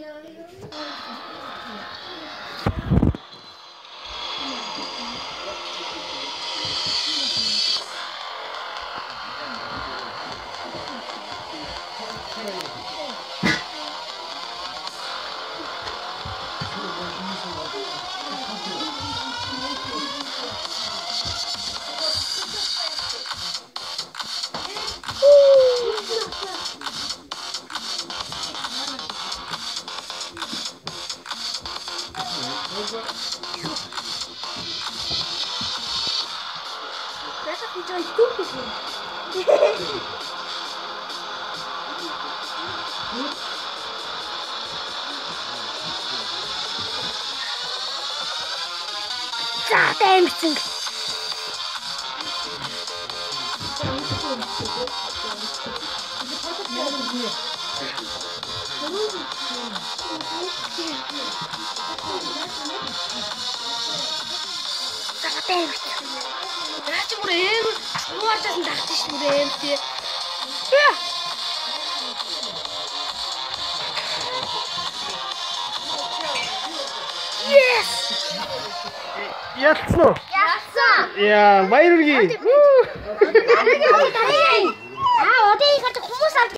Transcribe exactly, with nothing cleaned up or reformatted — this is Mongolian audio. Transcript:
Das hat mich durch gut gesehen. За дэмжсэн. За дэмжсэн. Наач бүр эм чуурдаас нь тагтаж шүү дээ эмтэй. Yes! Ялцсан уу? Ялцсан. Яа, баяр хүргэе. Аа, одыг гарч хүмүүс